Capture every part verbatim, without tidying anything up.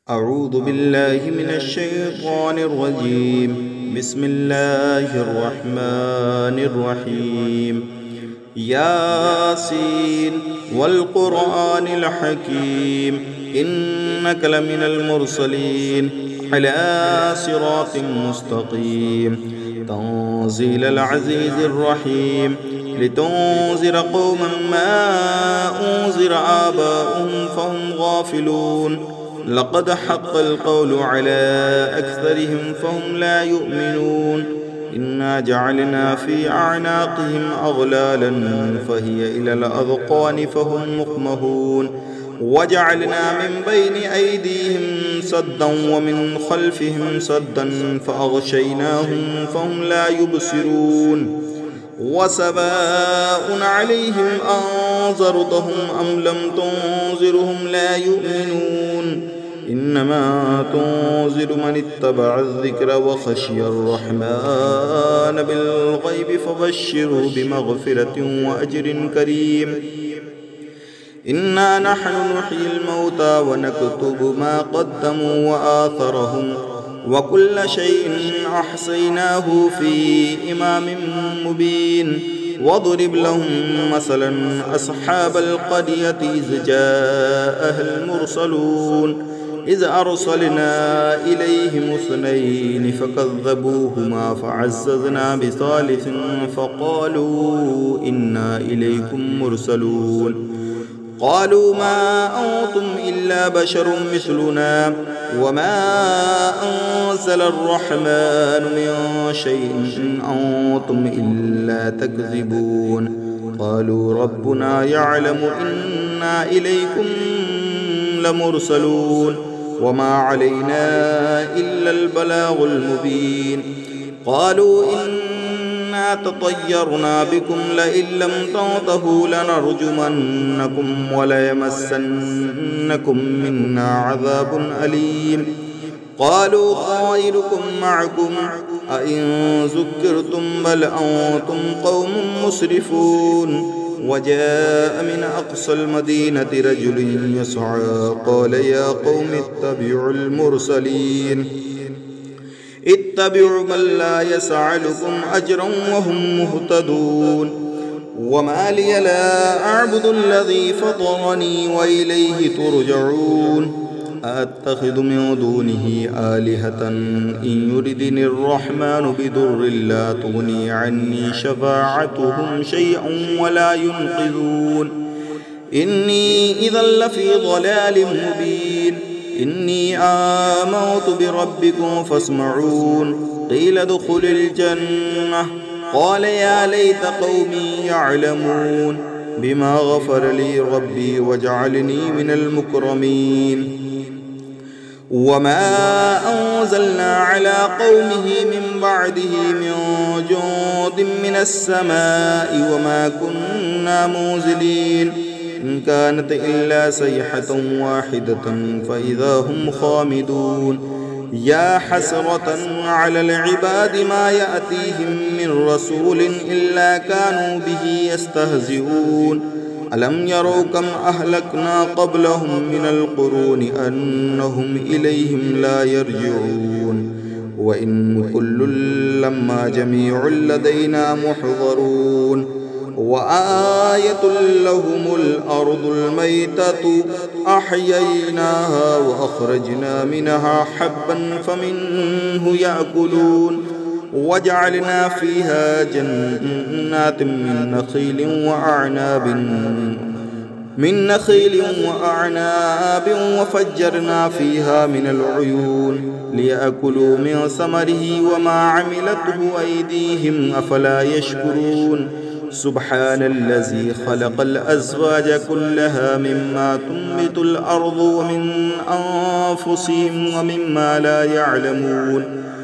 أعوذ بالله من الشيطان الرجيم. بسم الله الرحمن الرحيم. ياسين والقرآن الحكيم إنك لمن المرسلين على صراط مستقيم تنزيل العزيز الرحيم لتنذر قوما ما أنذر آباؤهم فهم غافلون. لقد حق القول على أكثرهم فهم لا يؤمنون. إنا جعلنا في أعناقهم أغلالا فهي إلى الأذقان فهم مقمحون. وجعلنا من بين أيديهم سدا ومن خلفهم سدا فأغشيناهم فهم لا يبصرون. وسواء عليهم أنذرتهم أم لم تنذرهم لا يؤمنون. إنما تنذر من اتبع الذكر وخشي الرحمن بالغيب فبشره بمغفرة وأجر كريم. إنا نحن نحيي الموتى ونكتب ما قدموا وآثرهم وكل شيء أحصيناه في إمام مبين. واضرب لهم مثلا أصحاب القرية إذ جاءها المرسلون إذ أرسلنا إليهم اثنين فكذبوهما فعززنا بثالث فقالوا إنا إليكم مرسلون. قالوا ما أنتم إلا بشر مثلنا وما أنزل الرحمن من شيء إن أنتم إلا تكذبون. قالوا ربنا يعلم إنا إليكم لمرسلون وما علينا إلا البلاغ المبين. قالوا إنا تطيرنا بكم لئن لم تنتهوا لنرجمنكم وليمسنكم منا عذاب أليم. قالوا طائركم معكم أئن ذكرتم بل أنتم قوم مسرفون. وجاء من أقصى المدينة رجل يسعى قال يا قوم اتبعوا المرسلين اتبعوا من لا يسألكم أجرا وهم مهتدون. وما لي لا أعبد الذي فطرني وإليه ترجعون. أتخذ من دونه آلهة إن يردني الرحمن بضر لا تغني عني شفاعتهم شيئا ولا ينقذون. إني إذا لفي ضلال مبين. إني آمنت بربكم فاسمعون. قيل ادخل الجنة قال يا ليت قومي يعلمون بما غفر لي ربي وجعلني من المكرمين. وما أنزلنا على قومه من بعده من جند من السماء وما كنا منزلين. إن كانت إلا صيحة واحدة فإذا هم خامدون. يا حسرة على العباد ما يأتيهم من رسول إلا كانوا به يستهزئون. ألم يروا كم أهلكنا قبلهم من القرون أنهم إليهم لا يرجعون. وإن كل لما جميع لدينا محضرون. وآية لهم الأرض الميتة أحييناها وأخرجنا منها حبا فمنه يأكلون. وجعلنا فيها جنات من نخيل وأعناب من نخيل وأعناب وفجرنا فيها من العيون ليأكلوا من ثمره وما عملته أيديهم أفلا يشكرون. سبحان الذي خلق الأزواج كلها مما تنبت الأرض ومن أنفسهم ومما لا يعلمون.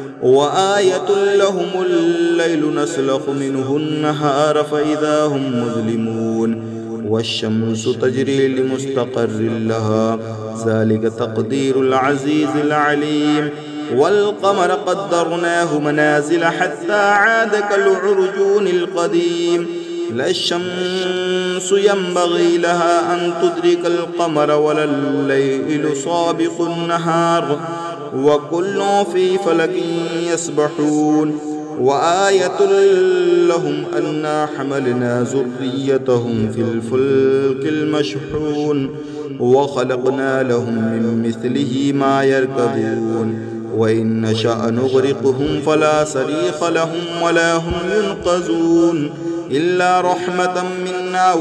وآية لهم الليل نسلخ منه النهار فإذا هم مظلمون. والشمس تجري لمستقر لها ذلك تقدير العزيز العليم. والقمر قدرناه منازل حتى عاد كالعرجون القديم. لا الشمس ينبغي لها أن تدرك القمر ولا الليل سابق النهار وكل في فلك يسبحون وآية لهم أنا حملنا ذريتهم في الفلك المشحون وخلقنا لهم من مثله ما يركبون وإن نشأ نغرقهم فلا صريخ لهم ولا هم ينقذون إلا رحمة منا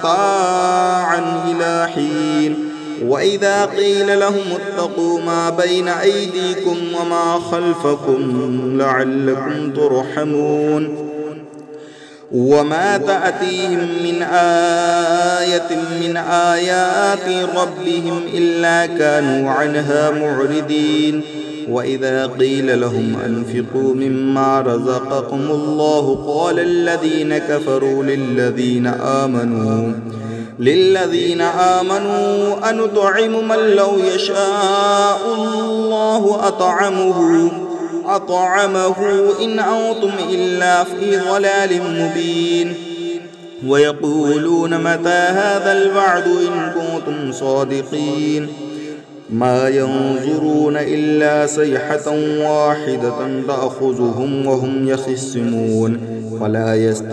ومتاعا إلى حين وإذا قيل لهم اتقوا ما بين أيديكم وما خلفكم لعلكم ترحمون وما تأتيهم من آية من آيات ربهم إلا كانوا عنها معرضين وإذا قيل لهم أنفقوا مما رزقكم الله قال الذين كفروا للذين آمنوا للذين آمنوا أنطعم من لو يشاء الله أطعمه أطعمه إن أنتم إلا في ضلال مبين ويقولون متى هذا الوعد إن كنتم صادقين ما ينظرون إلا صيحة واحدة تأخذهم وهم يخصمون فلا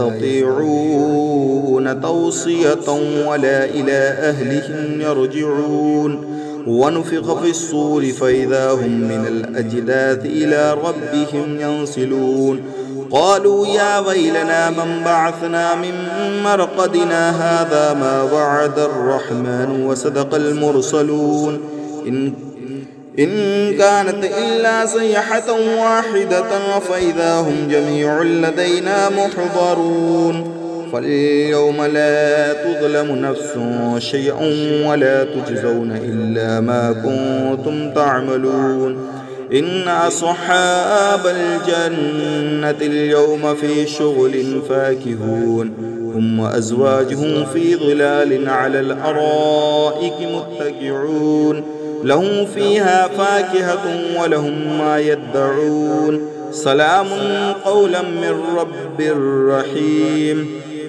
يستطيعون توصية ولا إلى أهلهم يرجعون ونفخ في الصور فإذا هم من الأجداث إلى ربهم ينسلون قالوا يا ويلنا من بعثنا من مرقدنا هذا ما وعد الرحمن وصدق المرسلون إن, إن كانت إلا صيحة واحدة فإذا هم جميع لدينا محضرون فاليوم لا تظلم نفس شيئا ولا تجزون إلا ما كنتم تعملون إن أصحاب الجنة اليوم في شغل فاكهون هم وأزواجهم في ظلال على الأرائك متكئون لهم فيها فاكهة ولهم ما يدعون سلام قولا من رب رحيم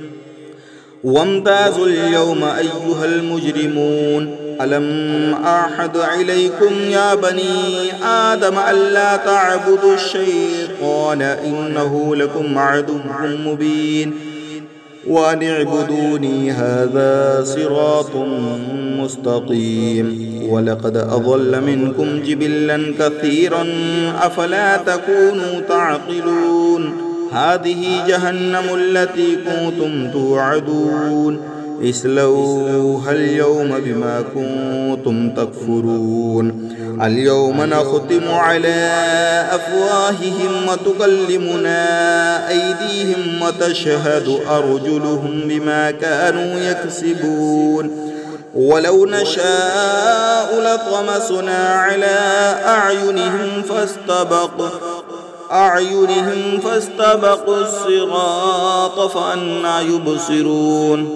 وامتازوا اليوم أيها المجرمون ألم أعهد إليكم يا بني آدم ألا تعبدوا الشيطان إنه لكم عدو مبين وأن اعبدوني هذا صراط مستقيم ولقد أضل منكم جبلا كثيرا أفلا تكونوا تعقلون هذه جهنم التي كنتم توعدون اصلوها اليوم بما كنتم تكفرون اليوم نختم على أفواههم وتكلمنا أيديهم وتشهد أرجلهم بما كانوا يكسبون ولو نشاء لطمسنا على أعينهم فاستبقوا أعينهم فاستبقوا الصراط فأنى يبصرون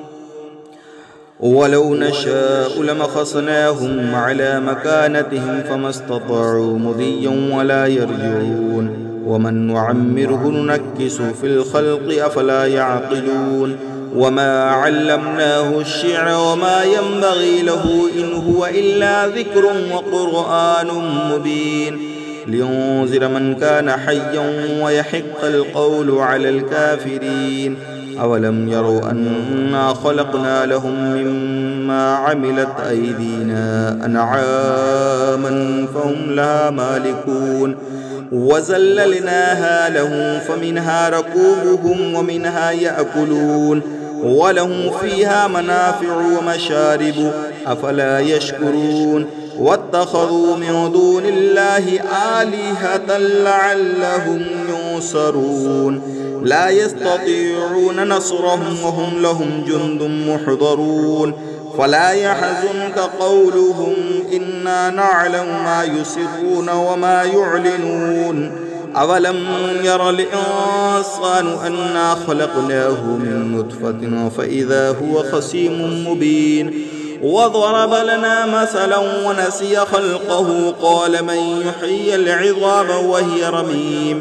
ولو نشاء لمخصناهم على مكانتهم فما استطاعوا مضيا ولا يرجعون ومن نعمره ننكس في الخلق أفلا يعقلون وما علمناه الشعر وما ينبغي له إن هو إلا ذكر وقرآن مبين لينذر من كان حيا ويحق القول على الكافرين أولم يروا أنا خلقنا لهم مما عملت أيدينا أنعاما فهم لها مالكون وزللناها لهم فمنها ركوبهم ومنها يأكلون ولهم فيها منافع ومشارب أفلا يشكرون واتخذوا من دون الله آلهة لعلهم ينصرون لا يستطيعون نصرهم وهم لهم جند محضرون فلا يحزنك قولهم إنا نعلم ما يسرون وما يعلنون أولم ير الإنسان أنا خلقناه من نطفة فإذا هو خصيم مبين وضرب لنا مثلا ونسي خلقه قال من يحيي العظام وهي رميم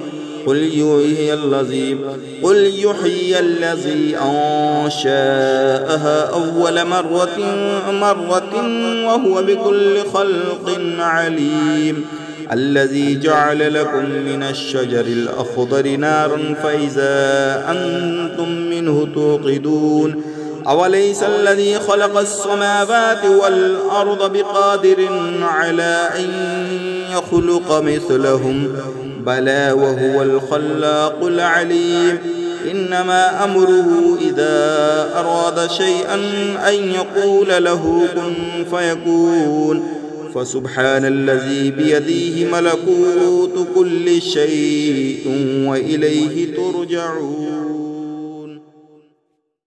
قل يحيي الذي قل يحيي الذي أنشأها أول مرة مرة وهو بكل خلق عليم الذي جعل لكم من الشجر الأخضر نارا فإذا أنتم منه توقدون أوليس الذي خلق السماوات والأرض بقادر على أن يخلق مثلهم بلى وهو الخلاق العليم إنما أمره إذا أراد شيئا أن يقول له كن فيكون فسبحان الذي بيده ملكوت كل شيء وإليه ترجعون.